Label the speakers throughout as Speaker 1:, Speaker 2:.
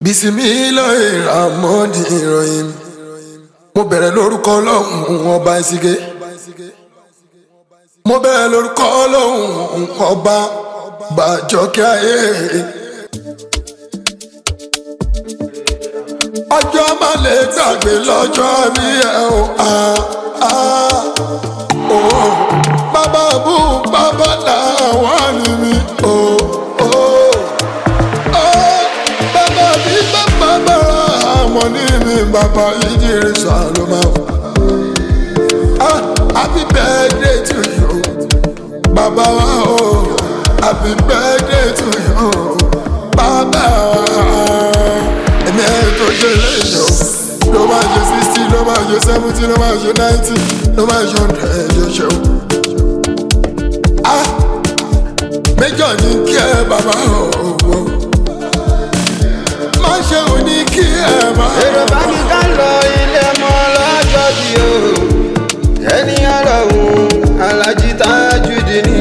Speaker 1: Bismillahirrahmanirrahim. Mo bẹ̀rẹ̀ lórúkọ Ọlọ́run ọba ìsìgé. Mo bẹ̀rẹ̀ lórúkọ Ọlọ́run ọba bàjọ́kẹ́ ayé. Ọjọ́ má lè gbàgbé lọ́jọ́ mi ẹ̀ o. Bàbá bú bàbá làwọn ni mi o. Bàbá bí bàbá bàrà àwọn ní mi bàbá Ìdírísà ló máa wò. Happy birthday to you, Baba o. Happy birthday to you, Baba. Èmi ẹ̀ tó ṣe léyìn o. Ló máa ṣe 60, ló máa ṣe 70, ló máa ṣe 90, ló máa ṣe 100 yóò ṣe o. Méjọ ní kí ẹ bàbá o. Má ṣe ò ní kí ẹ máa.
Speaker 2: Èrò bá ní ká lọ ilé mọ́ lọ́jọ́ bí o. Ẹni ọlọ́run Aláàjì Tajudeen.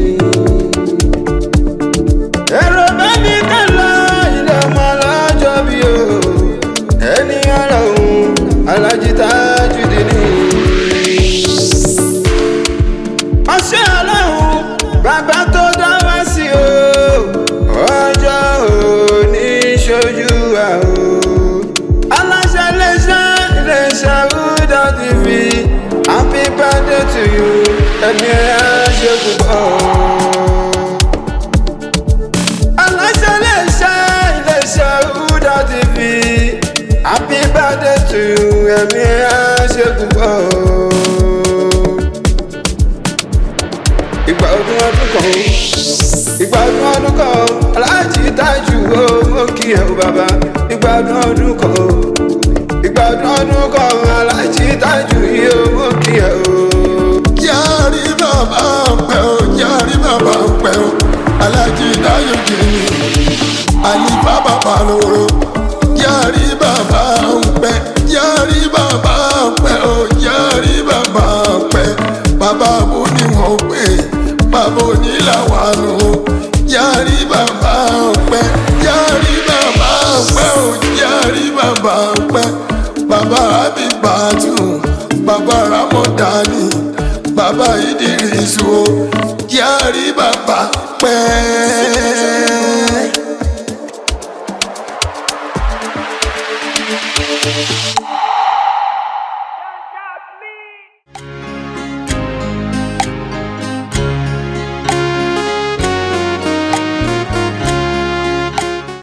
Speaker 2: Èrò bá ní ká lọ ilé mọ́ lọ́jọ́ bí o. Ẹni ọlọ́run Aláàjì Tajudeen. Ọṣẹ́ ọlọ́run bàbá tó dá wá sí o. Ọjọ́ òní ṣojú wa o. Aláṣẹ iléeṣẹ́ Huda TV. Happy birthday to you. Ẹni ẹ̀ ṣe púpọ̀. Aláṣẹ iléeṣẹ́ Huda TV. Happy birthday to you. Ẹni ẹ̀ ṣe púpọ̀. Ìgbà ọdún kan o. Ìgbà ọdún kan o. Aláàjì Tájù o. Mo kí ẹ o bàbá. Ìgbà ọdún kan o. Ìgbà ọdún kan o. Aláàjì Tájù yìí o. Mo kí ẹ o.
Speaker 1: Yàrí bàbá pẹ́ o, yàrí bàbá pẹ́ o. Aláàjì Tajudeen Àlìfá bàbá lóró. Yàrí bàbá pẹ́, yàrí bàbá pẹ́ o, yàrí bàbá pẹ́. Bàbá bó ni wọ́n pè, bàbá onílàwánú. Yàrí bàbá pẹ́, yàrí bàbá pẹ́ o, yàrí bàbá pẹ́. Bàbá Habibatu, bàbá Ramadani, bàbá Ìdírísù o, yàrí bàbá pẹ́.